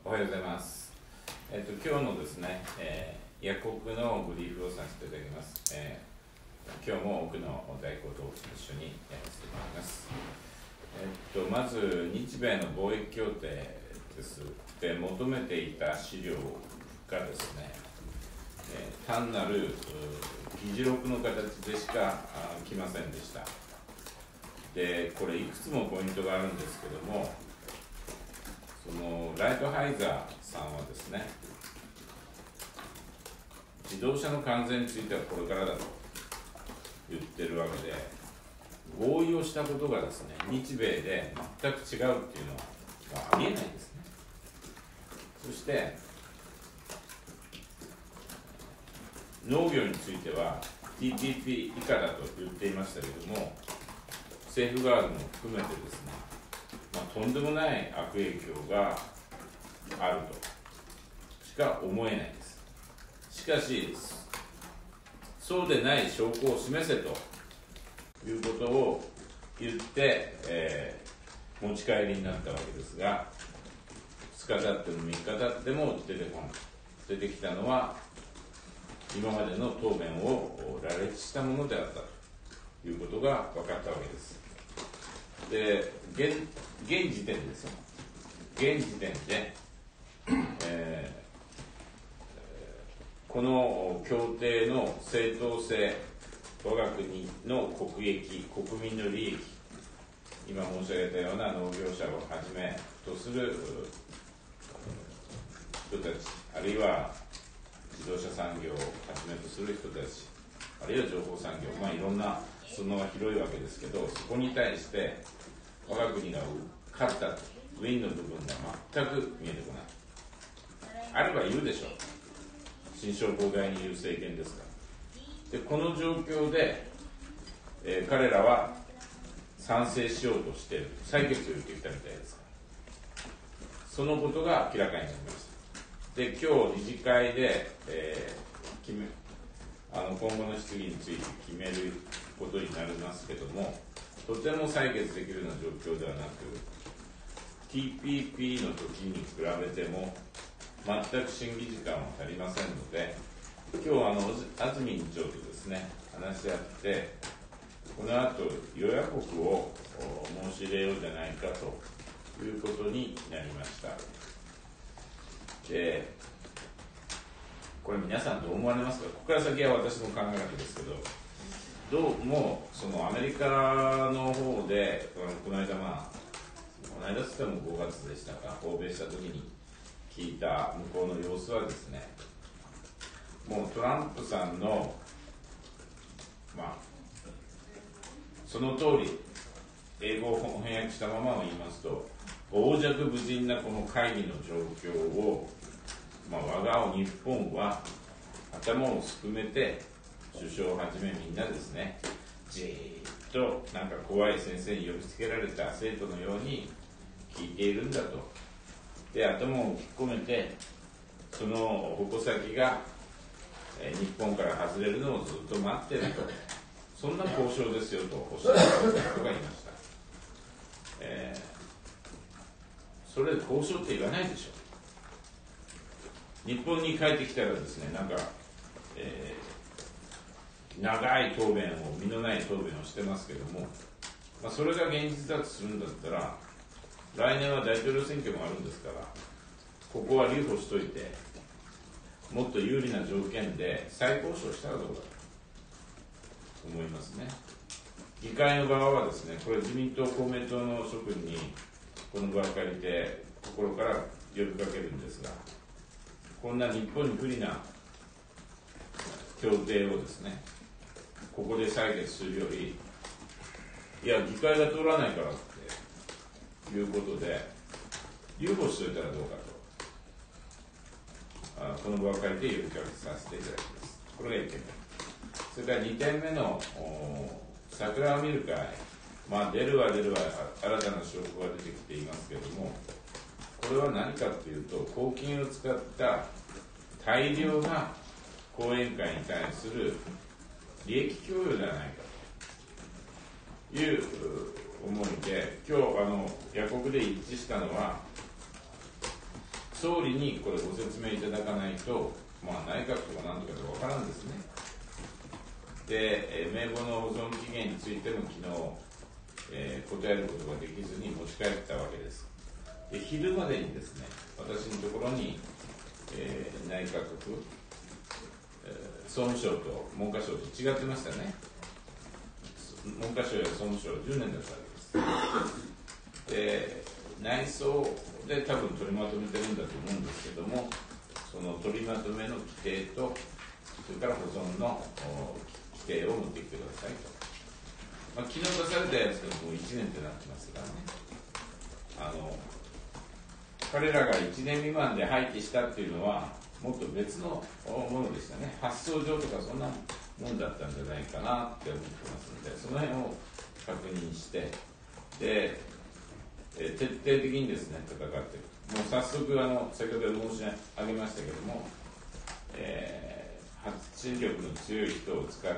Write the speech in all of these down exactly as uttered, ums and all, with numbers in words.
おはようございます。えっと、今日のですね、えー、約国のブリーフをさせていただきます。えー、今日も奥の代行と一緒にやらせていただきます。えっと、まず、日米の貿易協定です。で、求めていた資料がですね、えー、単なる議事録の形でしか来ませんでした。で、これいくつもポイントがあるんですけども、そのライトハイザーさんはですね、自動車の関税についてはこれからだと言ってるわけで、合意をしたことがですね、日米で全く違うっていうのはありえないですね。そして農業については ティーティーピー 以下だと言っていましたけれども、政府側でも含めてですね、まあ、とんでもない悪影響があるとしか思えないです。しかし、そうでない証拠を示せということを言って、えー、持ち帰りになったわけですが、ふつか経ってもみっか経っても出てこない。出てきたのは、今までの答弁を羅列したものであったということが分かったわけです。で、現, 現時点ですよ。現時点で、えー、この協定の正当性、我が国の国益、国民の利益、今申し上げたような農業者をはじめとする人たち、あるいは自動車産業をはじめとする人たち、あるいは情報産業、まあいろんな裾野が広いわけですけど、そこに対して我が国が勝ったウィンの部分が全く見えてこない。あれば言うでしょう。新商工大に言う政権ですから。で、この状況で、えー、彼らは賛成しようとしている。採決を言ってきたみたいですから。そのことが明らかになりました。で、今日理事会で、えー、決めあの今後の質疑について決めることになりますけども、とても採決できるような状況ではなく、ティーピーピー の時に比べても全く審議時間は足りませんので、今日あの安住委員長とですね話し合って、この後与野国を申し入れようじゃないかということになりました。で、これ皆さんどう思われますか？ここから先は私の考え方ですけど、どうもそのアメリカの方でこの間まあこの間つってもごがつでしたか、訪米した時に聞いた向こうの様子はですね、もうトランプさんのまあその通り英語を翻訳したままを言いますと、傍若無人なこの会議の状況を、まあ、我が日本は頭をすくめて首相をはじめみんなですね、じーっとなんか怖い先生に呼びつけられた生徒のように聞いているんだと。で、頭を引っ込めて、その矛先が、えー、日本から外れるのをずっと待っていると。そんな交渉ですよとおっしゃった人がいました。えー、それで交渉って言わないでしょ。日本に帰ってきたらですね、なんか、えー、長い答弁を、身のない答弁をしてますけども、まあ、それが現実だとするんだったら、来年は大統領選挙もあるんですから、ここは留保しといて、もっと有利な条件で再交渉したらどうかと思いますね。議会の側はですね、これ自民党、公明党の諸君にこの場を借りて心から呼びかけるんですが、こんな日本に不利な協定をですね、ここで採決するより、いや、議会が通らないからっていうことで、留保しといたらどうかと、あこの場を借りて呼びかけさせていただきます。これがいってんめ。それからにてんめの桜を見る会、まあ、出るは出るは新たな証拠が出てきていますけれども、これは何かというと、公金を使った大量な講演会に対する利益供与ではないかという思いで、今日あの約国で一致したのは、 総理にこれご説明いただかないと、まあ、内閣とかなんとかでわからんですね。で、えー、名簿の保存期限についても昨日、えー、答えることができずに持ち帰ったわけです。で、昼までにですね、私のところに、えー、内閣府、えー、総務省と文科省と違ってましたね。文科省や総務省はじゅうねんだったわけです。で、内装で多分取りまとめてるんだと思うんですけども、その取りまとめの規定と、それから保存の規定を持ってきてくださいと。まあ、昨日出されたやつでももういちねんってなってますからね。あの彼らがいちねん未満で廃棄したっていうのは、もっと別のものでしたね。発送上とかそんなもんだったんじゃないかなって思ってますので、その辺を確認して、で、えー、徹底的にですね、戦っていく。もう早速、あの先ほど申し上げましたけれども、えー、発信力の強い人を使って、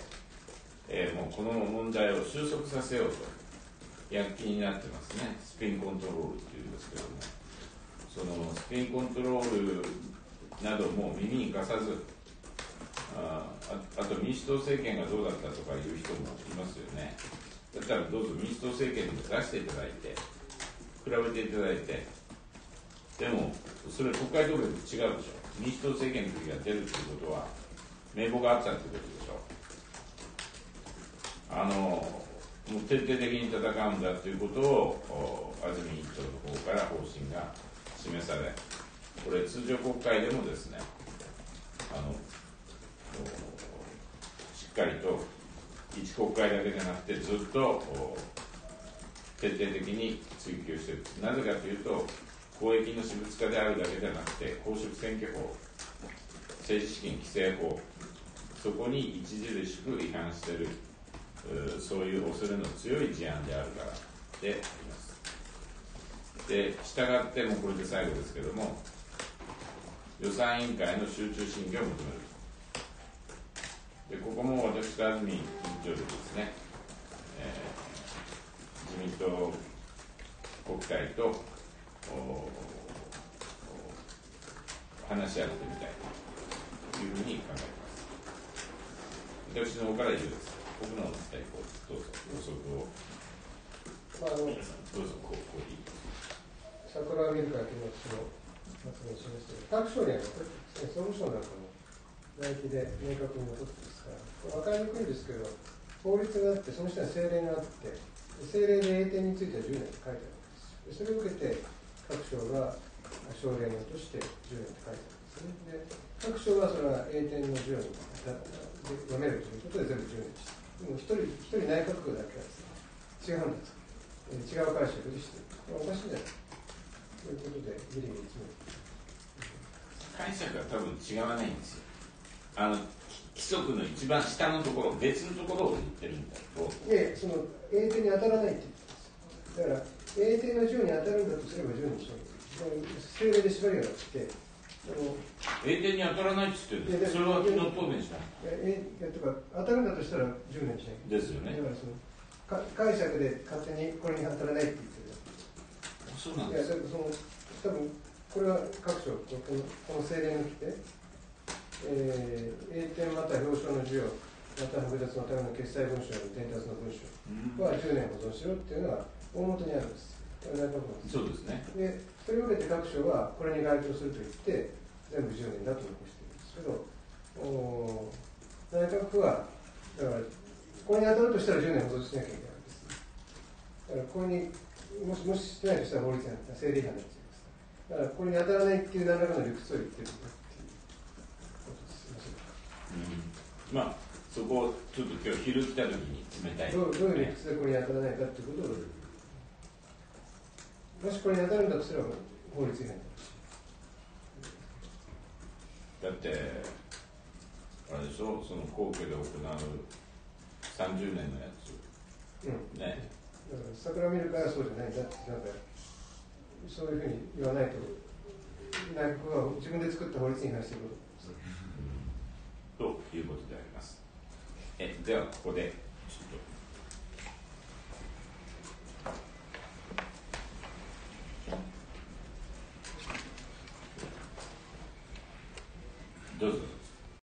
えー、もうこの問題を収束させようと、躍起になってますね。スピンコントロールっていうんですけども、そのスピンコントロールなども耳に貸さず、あ, あ, あと民主党政権がどうだったとかいう人もいますよね。だったらどうぞ民主党政権にも出していただいて、比べていただいて、でも、それ国会答弁と違うでしょ。民主党政権の時が出るということは、名簿があったということでしょ。あの、もう徹底的に戦うんだということを、安住委員長の方から方針が示され、これ通常国会でもですね、あの、しっかりと一国会だけじゃなくてずっと徹底的に追及している。なぜかというと、公益の私物化であるだけじゃなくて、公職選挙法、政治資金規正法、そこに著しく違反している、そういう恐れの強い事案であるからであります。で、従ってもこれで最後ですけれども、予算委員会の集中審議を求める。で、ここも私と安住委員長でですね、えー、自民党国会と話し合ってみたいというふうに考えています。私の方から以上です。僕のお伝えをどうぞ予測を、まあ、あの皆さんどうぞこうこうでいいです。 桜を見る会というのを発言しましたけど、各省には総務省なんかも内規で明確に残ってますから、分かりにくいんですけど、法律があって、その下に政令があって、政令で英典についてはじゅうねんって書いてあるんです。それを受けて、各省が省令に落としてじゅうねんって書いてあるんですね。で、各省はそれは英典のじゅうねん読めるということで全部じゅうねんにした。でも一人、一人内閣府だけはですね、違うんです。違う解釈でして、これおかしいんじゃないということで、ギリギリ詰める。 解釈は多分違わないんですよ。あの規則の一番下のところ、別のところを言ってるんだけど、 ええ、その英典に当たらないって言ってます。だから、英典のじゅうに当たるんだとすればじゅうにしない。政令で縛りがなくて、 英典に当たらないって言ってるんです。それは昨日答弁しない。 ええ、とか当たるんだとしたらじゅうねんにしない。 ですよね。 だからそのか解釈で勝手にこれに当たらないって言ってる。 そうなんです。 いや、その多分これは各省このこの政令の規定、えー、英典または表彰の授与、または複雑のための決裁文書の伝達の文書はじゅうねん保存しろっていうのが大元にあるんです。 そうですね。 で、それを受けて各省はこれに該当すると言って全部じゅうねんだと残しているんですけど、お内閣府はだからこれに当たるとしたらじゅうねん保存しなきゃいけないんです。だからこれにもしもししてないとしたら法律違反、政令違反になっちゃいます。だからこれに当たらないっていう何らかの理屈を言ってるっていうことです。 うん、まあそこをちょっと今日昼来た時に冷たい、ね、 どうどういう理屈でこれに当たらないかっていうことを、もしこれに当たるんだとすれば法律違反になる。 だってあれでしょ、その皇居で行うさんじゅうねんのやつ、うん、ね。 だから桜を見るからそうじゃないんだって、なんかそういうふうに言わないと内閣は自分で作った法律に違反していること、 うん、ということであります。えではここでちょっとどうぞ。